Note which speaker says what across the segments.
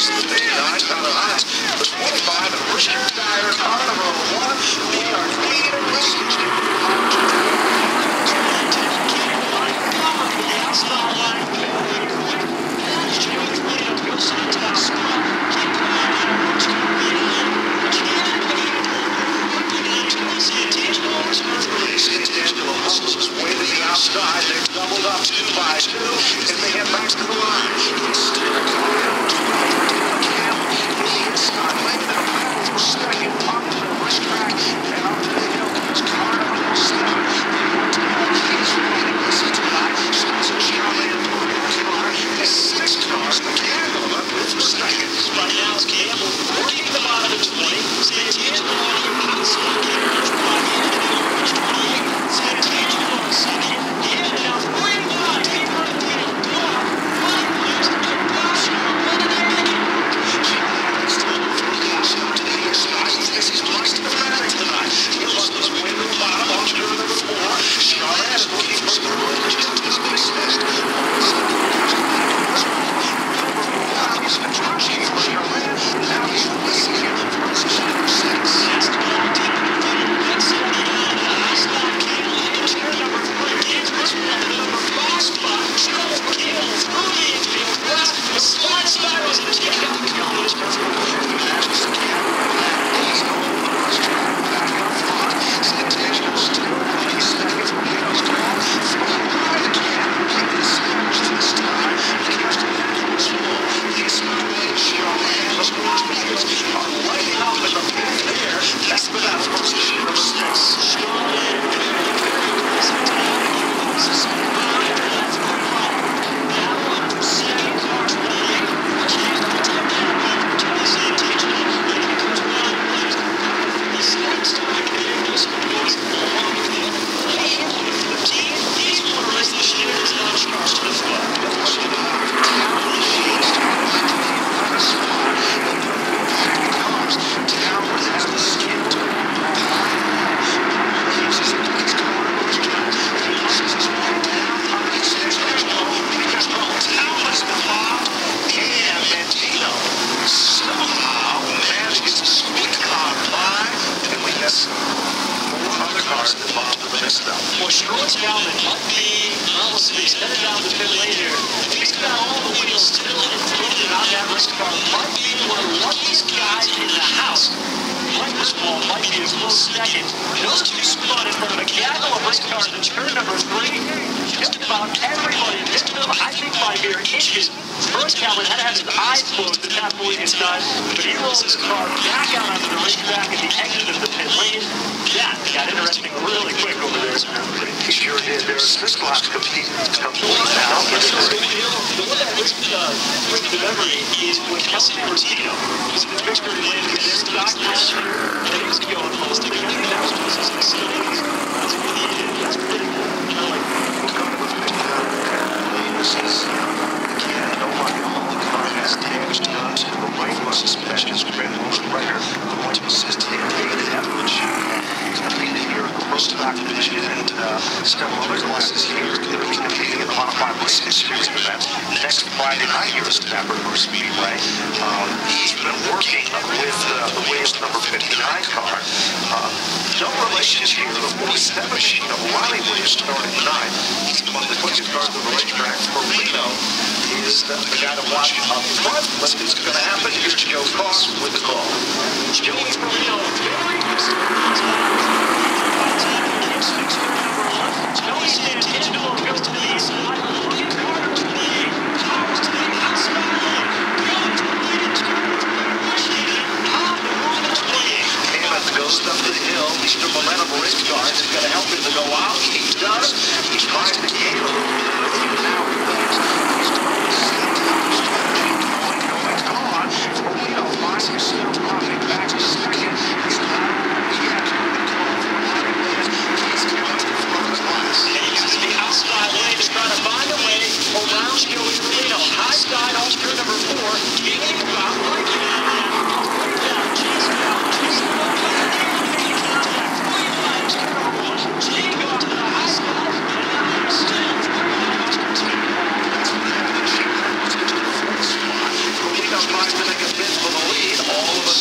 Speaker 1: Outside, they're doubled up 2 by 2, and they head back to the line. It's still a car down to Cam in the inside lane. The battle for second, up to the racetrack, and up to the hill. It's Carter will stop. They want to know he's running this tonight. Spencer Charlie and car. There's 6 cars. The Campbell up with for second.
Speaker 2: Right now it's Campbell working the bottom of the 20. Santangelo on the outside. Campbell's right here. Number 28. Santangelo on second. Well, Stroll's down and might be, he's headed down the pit lane here. If he's got all the wheels still included on that race car, might be one of the luckiest guys in the house. Mike Griswold might be his close second. Those two spun in front of a gaggle of race cars in turn number 3. Just about everybody missed them, I think, by mere inches. First Calvin had to have his eyes closed at that point in time, but he rolls his car back out onto the racetrack at the exit of the pit lane. That got interesting really quick over there.
Speaker 1: He sure did. There's this class compete comes
Speaker 2: now. The one that brings to memory is when Kelsey Martino was in the Vicksburg lane with his stock this year, and he was going almost to the end. That was just as silly. That's what he did. That's pretty cool. I like
Speaker 1: damaged guns and the right was suspensions ran most writer going to assist him in the avalanche. He's competing here in the pro stock division and several other classes here. He's going to be competing in the Modified Racing Series event next Friday night here at Stafford Motor Speedway. He's been working with the Williams number 59 car. No relation here to the 47 machine of Riley Williams starting tonight. He's one of the quickest cars on the racetrack for Reno. Is the guy to watch up front. What's going to happen? Here's Joe Koss with the call.
Speaker 2: Joey Ferrino, very good. Joey Santangelo goes to the inside. Logan Carter to the 8. Powers to the outside lane. Going to the lead in turn number 3. On the run of 28.
Speaker 1: Hammond goes up the hill. Mr. Momentum race car is going to help him to go out. He does. He's trying to gain a little bit of you now.
Speaker 2: And he uses the outside lane to try to find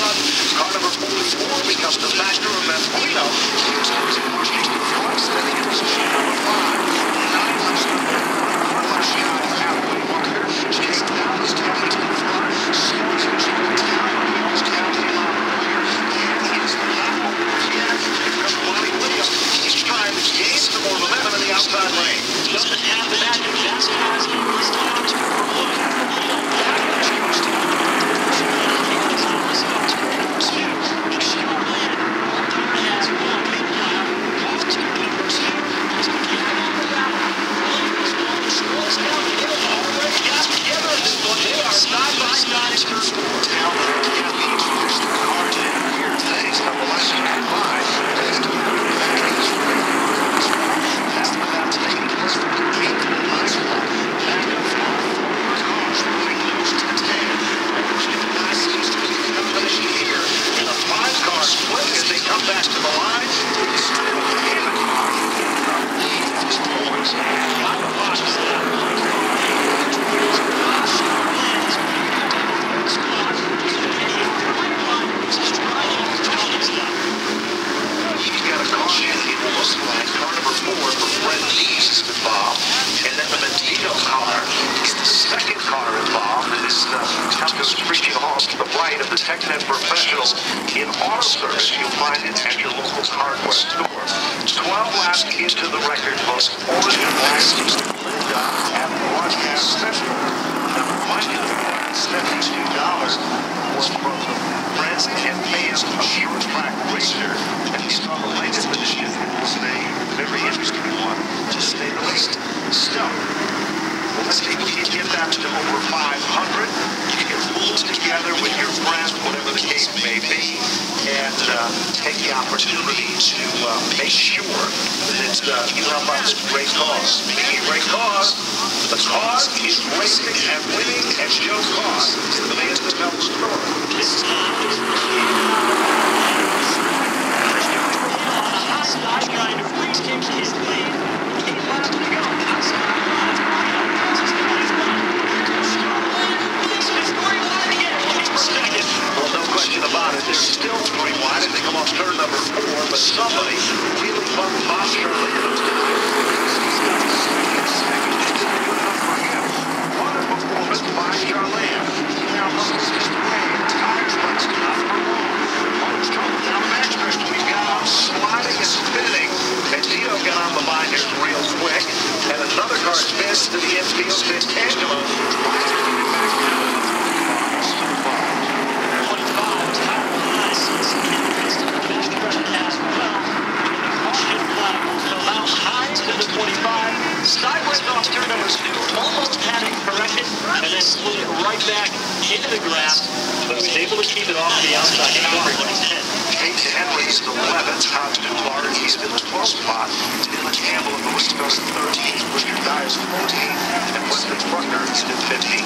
Speaker 1: sudden, car number 44 becomes the factor of Manfredo. He starts pushing to the front, steady in position number 5. 9 laps to go. Carlos Scott halfway bunker. Chase down is steady to the front. Slows his way down. We almost counted him out earlier. And he is not over yet. Here comes Wiley Williams. He's trying to gain some more momentum in the outside lane.
Speaker 2: Doesn't have the back of gas cars in this time to
Speaker 1: TechNet Professionals in auto service. You'll find it at your local hardware store. 12 laps into the record books. Orange and black seems to Linda at Broadcast Central. Number one, $72 was from the friends and fans of Short Track Racer. And we saw the latest edition. It was a very interesting one, to say the least. So, let's see if we can get that to over 500. You can pull together with your friends, whatever the case may be, and take the opportunity to make sure that you help out this great cause. Speaking of great cause, the cause is racing and winning, and Joe Cause is the man to tell the story.
Speaker 2: This time is on the hot side trying to freeze kick his lead. 8 laps to go. Outside.
Speaker 1: Well, no question about it. They're still 3 wide as they come off turn number 4, but somebody really bumped Oscar Leon. What a performance by Charland. He now muscles his way and tires runs enough for long. Motors coming down the backstretch. We've got him sliding and spinning. And Tito got on the line here real quick. And another car spins to the infield. Spins Angelo. Tries to get it back down.
Speaker 2: Sideways off turn number 2, almost had it corrected, and then slid it right back into the grass, but was able to keep it off the outside.
Speaker 1: Kate Henry's 11th, Todd Dullard, he's in the 12th spot. Dylan Campbell in the West Coast 13th, Richard Dyers 14th, and Weston Bruckner is in 15th.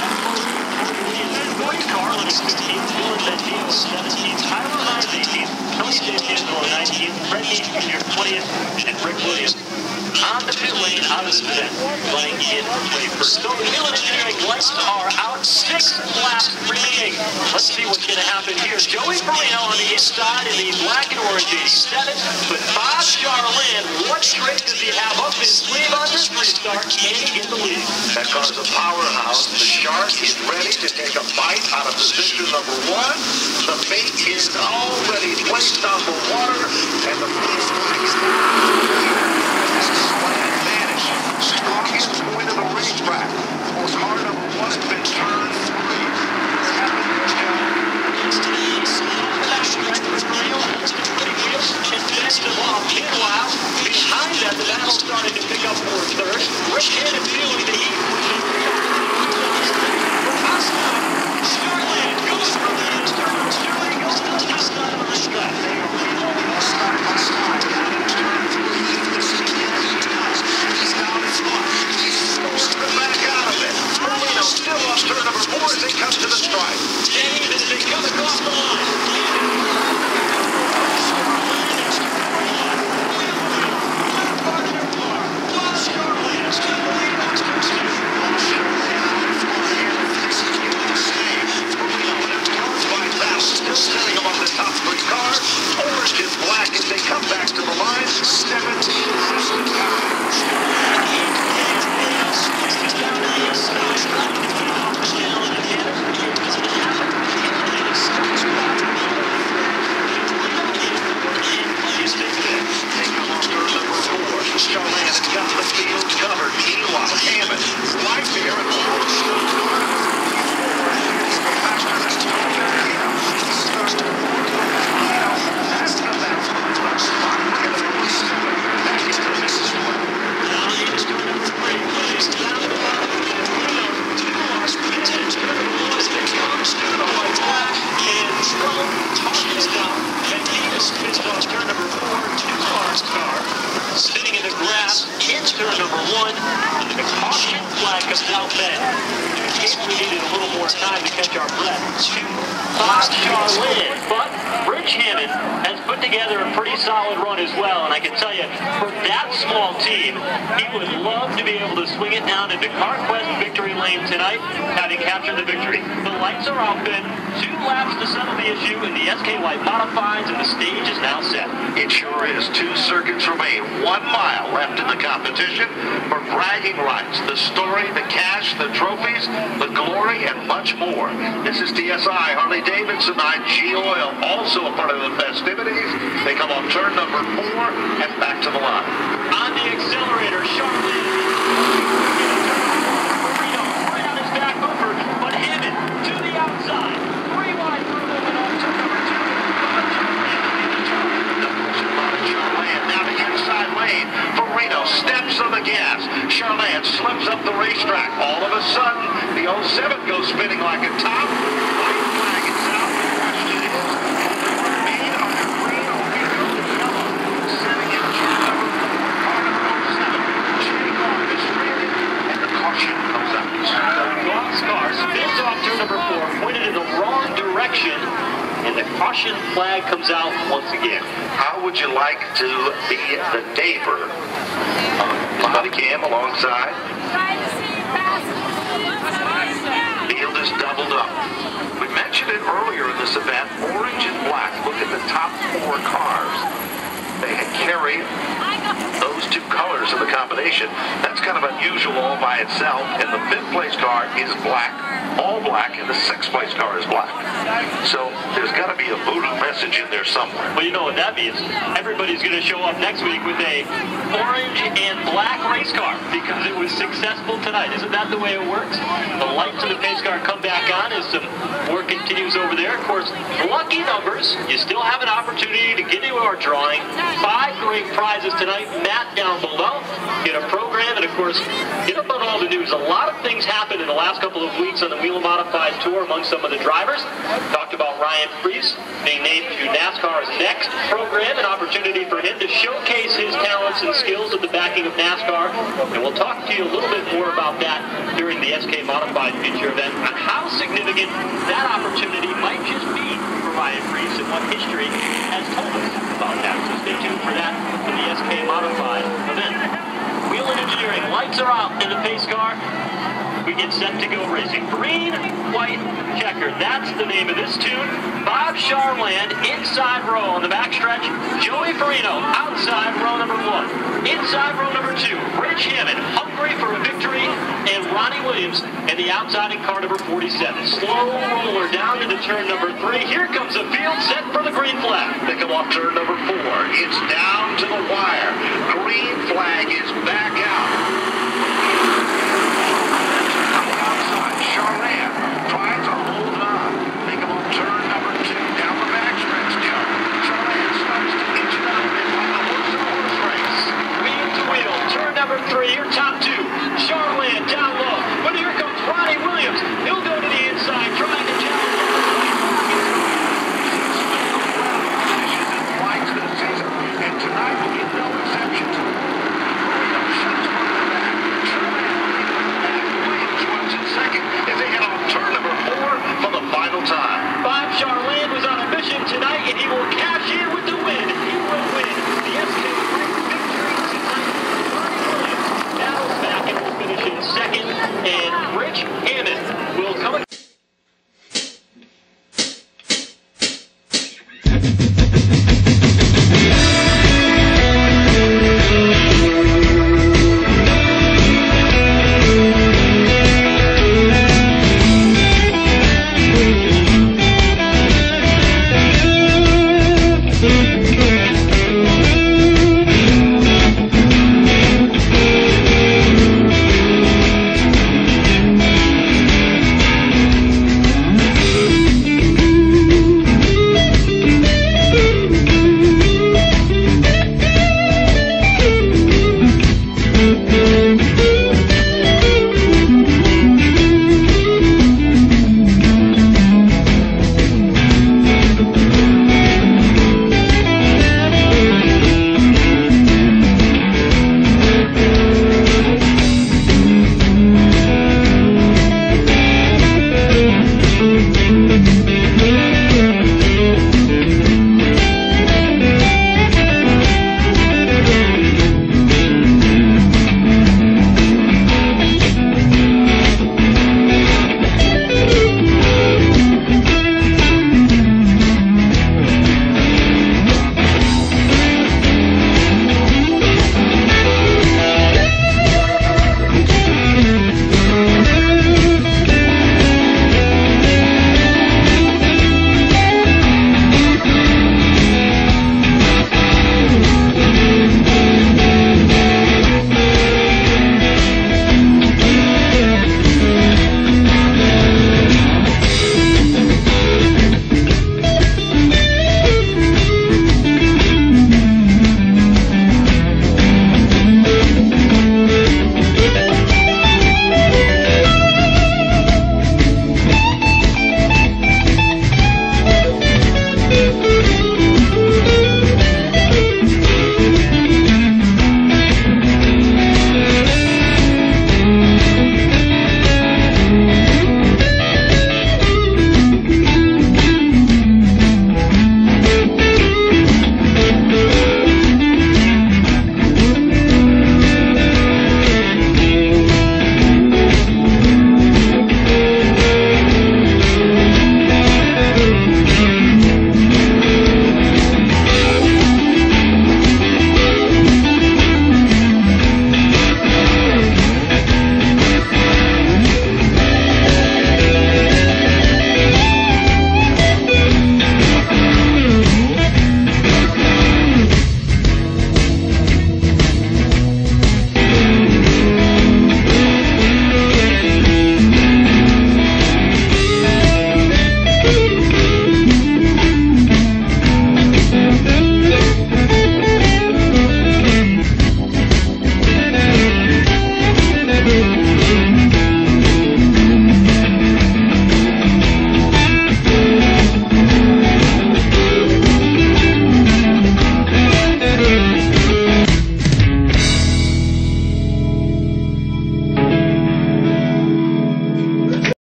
Speaker 2: Gordon Carlin 16th, Dylan Bentino 17th, Tyler Hines 18th, Kelly Stanfield 19th, Fred Heath Jr. 20th, and Rick Williams on the pit lane out of spin, running in play for Stone Hill Engineering. Lights are out, 6 laps remaining. Let's see what's going to happen here. Joey Perino on the east side in the black and orange 7th, but Bob Charland, what trick does he have up his sleeve on this restart? Can he get the lead?
Speaker 1: That car's a powerhouse. The Shark is ready to take a bite out of position number 1. The bait is already placed on the water, and the blue flag is strongest point of the racetrack. For car number 1 has been turned 3. What's happened here, Joe?
Speaker 2: It's to the east. That strike was real. It's been pretty good. And finished him off. Meanwhile, behind that, the battle started to pick up for third. Rick Cannon feeling the heat. Charland goes for the turn. Sterling goes to the test line on the strap. They are really side by side down in turn 3. This is he's down in front. He's forced to back out of it.
Speaker 1: Perino still on turn number 4 as he comes to the stripe.
Speaker 2: Dave as they come across the line. is outfed. In case we needed a little more time to catch our breath. Bob Charlin, but Rich Hammond has put together a pretty solid run as well, and I can tell you, for that small team, he would love to be able to swing it down into CarQuest victory lane tonight, having captured the victory. The lights are open, 2 laps to settle the issue in the SK White Modifieds, and the stage is now set.
Speaker 3: It sure is. 2 circuits remain. 1 mile left in the competition for bragging rights, the story, the cash, the trophies, the glory, and much more. This is TSI, Harley-Davidson, IG Oil, also a part of the festivities. They come off turn number 4 and back to the line.
Speaker 2: On the accelerator, Charlin. Right on his back bumper, but Hammond to the outside. 3 wide through the middle, turn number 2.
Speaker 3: Charlin down the inside lane. Farino steps on the gas. Charlin slips up the racetrack. All of a sudden, the 07 goes spinning like a top. White flag is out. The question is, will they remain under green or yellow? Setting in turn number 4, car number 07. Jake Off is ready, and the caution comes out.
Speaker 2: The Ross car spins off turn number 4, pointed in the wrong direction, and the caution flag comes out once again.
Speaker 3: How would you like to be the Daver? Body cam alongside. Field is doubled up. We mentioned it earlier in this event, orange and black. Look at the top 4 cars. They carry those 2 colors in the combination. That's kind of unusual all by itself. And the 5th place car is black, all black, and the 6th place car is black. So there's got to be a voodoo message in there somewhere.
Speaker 2: Well, you know what that means. Everybody's going to show up next week with a orange and black race car because it was successful tonight. Isn't that the way it works? The lights of the pace car come back on as some work continues over there. Of course, lucky numbers. You still have an opportunity to get into our drawing. 5 great prizes tonight. Matt down below. Get a program and, of course, get up on all the news. A lot of things happened in the last couple of weeks on the Wheel Modified Tour among some of the drivers. Talked about Ryan Preece being named to NASCAR's next program, an opportunity for him to showcase his talents and skills with the backing of NASCAR. And we'll talk to you a little bit more about that during the SK Modified feature event on how significant that opportunity might just be for Ryan Preece and what history has told us about that. So stay tuned for that in the SK Modified event. Wheel and Engineering, lights are out in the pace car. We get set to go racing. Green, white, checker. That's the name of this tune. Bob Charland, inside row on the backstretch. Joey Farino, outside row number 1. Inside row number 2, Rich Hammond, hungry for a victory. And Ronnie Williams in the outside in car number 47. Slow roller down into turn number 3. Here comes the field set for the green flag.
Speaker 3: They come off turn number 4. It's down to the wire. Green flag is back out.